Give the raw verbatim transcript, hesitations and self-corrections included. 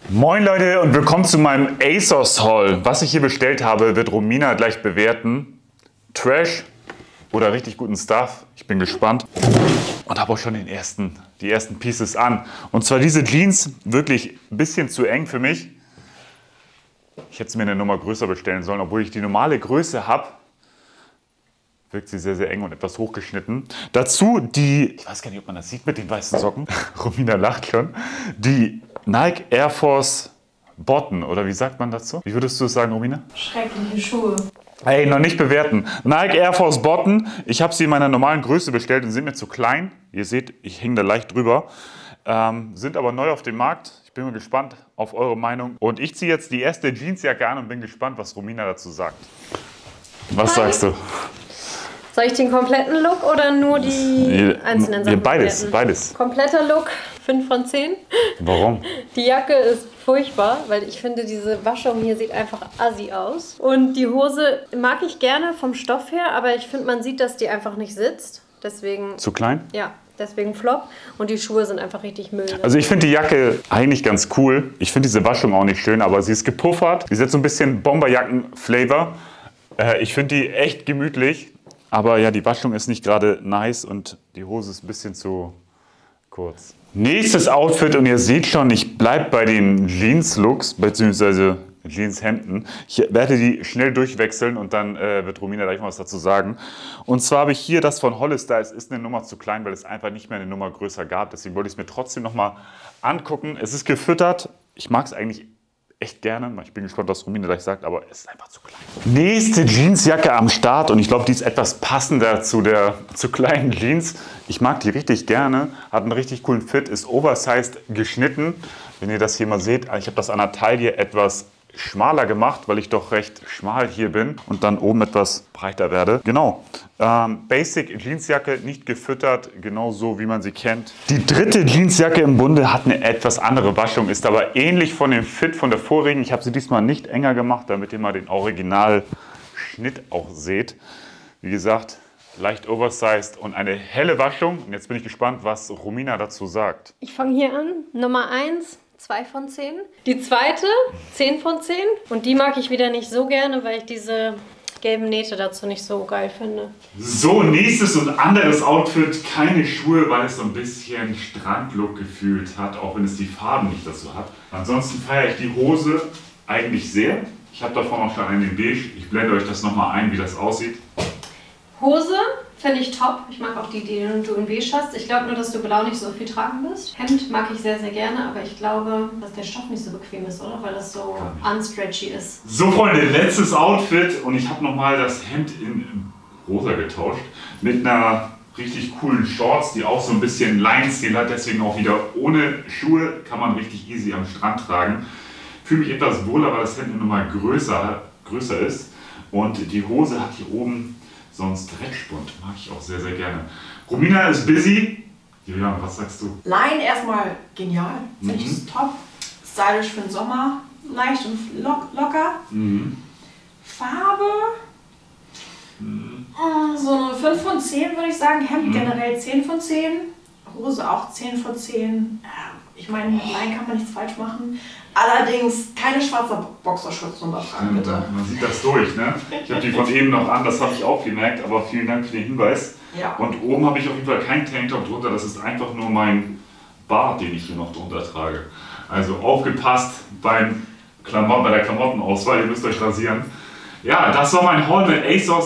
Moin Leute und willkommen zu meinem ASOS Haul. Was ich hier bestellt habe, wird Romina gleich bewerten. Trash oder richtig guten Stuff. Ich bin gespannt. Und habe auch schon den ersten, die ersten Pieces an. Und zwar diese Jeans, wirklich ein bisschen zu eng für mich. Ich hätte es mir eine Nummer größer bestellen sollen, obwohl ich die normale Größe habe. Wirkt sie sehr, sehr eng und etwas hochgeschnitten. Dazu die, ich weiß gar nicht, ob man das sieht mit den weißen Socken. Romina lacht schon. Die Nike Air Force Bottom, oder wie sagt man dazu? Wie würdest du es sagen, Romina? Schreckliche Schuhe. Hey, noch nicht bewerten. Nike Air Force Bottom. Ich habe sie in meiner normalen Größe bestellt und sind mir zu klein. Ihr seht, ich hänge da leicht drüber. Ähm, sind aber neu auf dem Markt. Ich bin mal gespannt auf eure Meinung. Und ich ziehe jetzt die erste Jeansjacke an und bin gespannt, was Romina dazu sagt. Was Hi. sagst du? Soll ich den kompletten Look oder nur die einzelnen Sachen? Ja, beides, bewerten? beides. Kompletter Look, fünf von zehn. Warum? Die Jacke ist furchtbar, weil ich finde, diese Waschung hier sieht einfach assi aus. Und die Hose mag ich gerne vom Stoff her, aber ich finde, man sieht, dass die einfach nicht sitzt. Deswegen... Zu klein? Ja, deswegen Flop. Und die Schuhe sind einfach richtig Müll. Also ich finde die Jacke eigentlich ganz cool. Ich finde diese Waschung auch nicht schön, aber sie ist gepuffert. Sie hat so ein bisschen Bomberjacken-Flavor. Äh, ich finde die echt gemütlich. Aber ja, die Waschung ist nicht gerade nice und die Hose ist ein bisschen zu kurz. Nächstes Outfit und ihr seht schon, ich bleibe bei den Jeans-Looks bzw. Jeans-Hemden. Ich werde die schnell durchwechseln und dann äh, wird Romina gleich mal was dazu sagen. Und zwar habe ich hier das von Hollister. Es ist eine Nummer zu klein, weil es einfach nicht mehr eine Nummer größer gab. Deswegen wollte ich es mir trotzdem noch mal angucken. Es ist gefüttert. Ich mag es eigentlich echt gerne. Ich bin gespannt, was Romina gleich sagt, aber es ist einfach zu klein. Nächste Jeansjacke am Start und ich glaube, die ist etwas passender zu der zu kleinen Jeans. Ich mag die richtig gerne, hat einen richtig coolen Fit, ist oversized geschnitten. Wenn ihr das hier mal seht, ich habe das an der Taille etwas schmaler gemacht, weil ich doch recht schmal hier bin und dann oben etwas breiter werde. Genau, ähm, Basic Jeansjacke, nicht gefüttert, genau so wie man sie kennt. Die dritte Jeansjacke im Bunde hat eine etwas andere Waschung, ist aber ähnlich von dem Fit von der vorigen. Ich habe sie diesmal nicht enger gemacht, damit ihr mal den Originalschnitt auch seht. Wie gesagt, leicht oversized und eine helle Waschung. Und jetzt bin ich gespannt, was Romina dazu sagt. Ich fange hier an. Nummer eins. zwei von zehn. Die zweite, zehn von zehn. Und die mag ich wieder nicht so gerne, weil ich diese gelben Nähte dazu nicht so geil finde. So, nächstes und anderes Outfit. Keine Schuhe, weil es so ein bisschen Strandlook gefühlt hat, auch wenn es die Farben nicht dazu hat. Ansonsten feiere ich die Hose eigentlich sehr. Ich habe davon auch schon einen in beige. Ich blende euch das nochmal ein, wie das aussieht. Hose finde ich top. Ich mag auch die, die du in beige hast. Ich glaube nur, dass du blau nicht so viel tragen wirst. Hemd mag ich sehr, sehr gerne, aber ich glaube, dass der Stoff nicht so bequem ist, oder? Weil das so unstretchy ist. So Freunde, letztes Outfit und ich habe nochmal das Hemd in rosa getauscht mit einer richtig coolen Shorts, die auch so ein bisschen Line-Stil hat, deswegen auch wieder ohne Schuhe, kann man richtig easy am Strand tragen. Fühle mich etwas wohler, weil das Hemd nochmal größer, größer ist und die Hose hat hier oben so ein Stretchbund, mag ich auch sehr, sehr gerne. Romina ist busy. Julian, was sagst du? Line erstmal genial, finde Mhm. ich ist top. Stylisch für den Sommer, leicht und lock locker. Mhm. Farbe, Mhm. äh, so eine fünf von zehn würde ich sagen. Hemd Mhm. generell zehn von zehn. Hose auch zehn von zehn. Äh, Ich meine, mit Line kann man nichts falsch machen. Allerdings keine schwarze Boxershorts drunter tragen, bitte. Man sieht das durch, ne? Ich habe die von eben noch an, das habe ich auch gemerkt, aber vielen Dank für den Hinweis. Ja. Und oben habe ich auf jeden Fall keinen Tanktop drunter, das ist einfach nur mein Bart, den ich hier noch drunter trage. Also aufgepasst beim Klamotten, bei der Klamottenauswahl, ihr müsst euch rasieren. Ja, das war mein Haul mit ASOS.